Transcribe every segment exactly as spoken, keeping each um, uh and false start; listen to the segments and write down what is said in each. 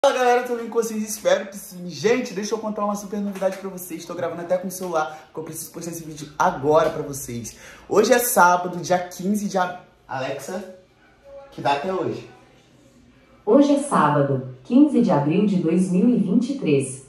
Fala galera, tudo bem com vocês? Espero que sim. Gente, deixa eu contar uma super novidade pra vocês. Estou gravando até com o celular, porque eu preciso postar esse vídeo agora pra vocês. Hoje é sábado, dia quinze de abril. Alexa, que data é hoje? Hoje é sábado, quinze de abril de dois mil e vinte e três.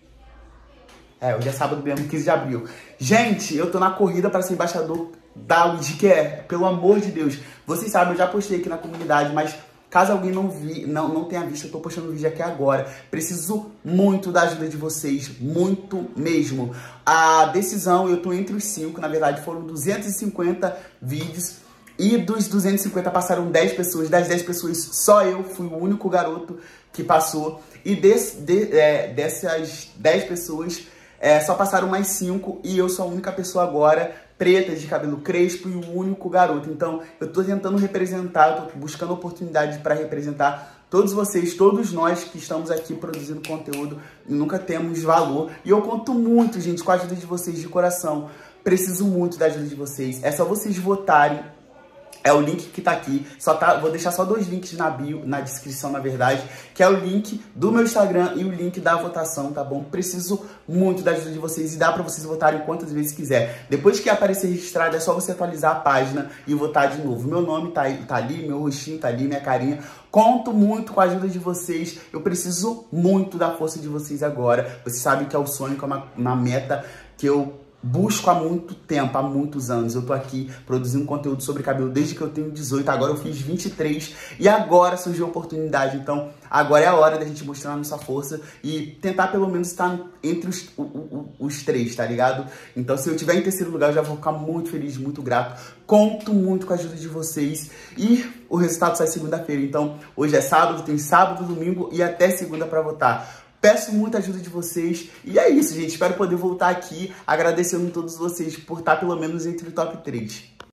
É, hoje é sábado mesmo, quinze de abril. Gente, eu tô na corrida para ser embaixador da U D, que é, pelo amor de Deus. Vocês sabem, eu já postei aqui na comunidade, mas caso alguém não, vi, não, não tenha visto, eu tô postando o vídeo aqui agora. Preciso muito da ajuda de vocês, muito mesmo. A decisão, eu tô entre os cinco, na verdade foram duzentos e cinquenta vídeos. E dos duzentos e cinquenta passaram dez pessoas. Das dez pessoas, só eu fui o único garoto que passou. E desse, de, é, dessas dez pessoas, é, só passaram mais cinco. E eu sou a única pessoa agora preta, de cabelo crespo e o único garoto. Então, eu tô tentando representar, eu tô buscando oportunidade para representar todos vocês, todos nós que estamos aqui produzindo conteúdo e nunca temos valor. E eu conto muito, gente, com a ajuda de vocês de coração. Preciso muito da ajuda de vocês. É só vocês votarem. É o link que tá aqui, só tá, vou deixar só dois links na bio, na descrição, na verdade, que é o link do meu Instagram e o link da votação, tá bom? Preciso muito da ajuda de vocês e dá pra vocês votarem quantas vezes quiser. Depois que aparecer registrado, é só você atualizar a página e votar de novo. Meu nome tá, tá ali, meu rostinho tá ali, minha carinha. Conto muito com a ajuda de vocês, eu preciso muito da força de vocês agora. Vocês sabem que é o sonho, que é uma, uma meta que eu busco há muito tempo, há muitos anos. Eu tô aqui produzindo conteúdo sobre cabelo desde que eu tenho dezoito, agora eu fiz vinte e três e agora surgiu a oportunidade. Então, agora é a hora da gente mostrar a nossa força e tentar pelo menos estar entre os, o, o, os três, tá ligado? Então, se eu tiver em terceiro lugar, eu já vou ficar muito feliz, muito grato. Conto muito com a ajuda de vocês e o resultado sai segunda-feira. Então, hoje é sábado, tem sábado, domingo e até segunda pra votar. Peço muita ajuda de vocês. E é isso, gente. Espero poder voltar aqui agradecendo a todos vocês por estar pelo menos entre o top três.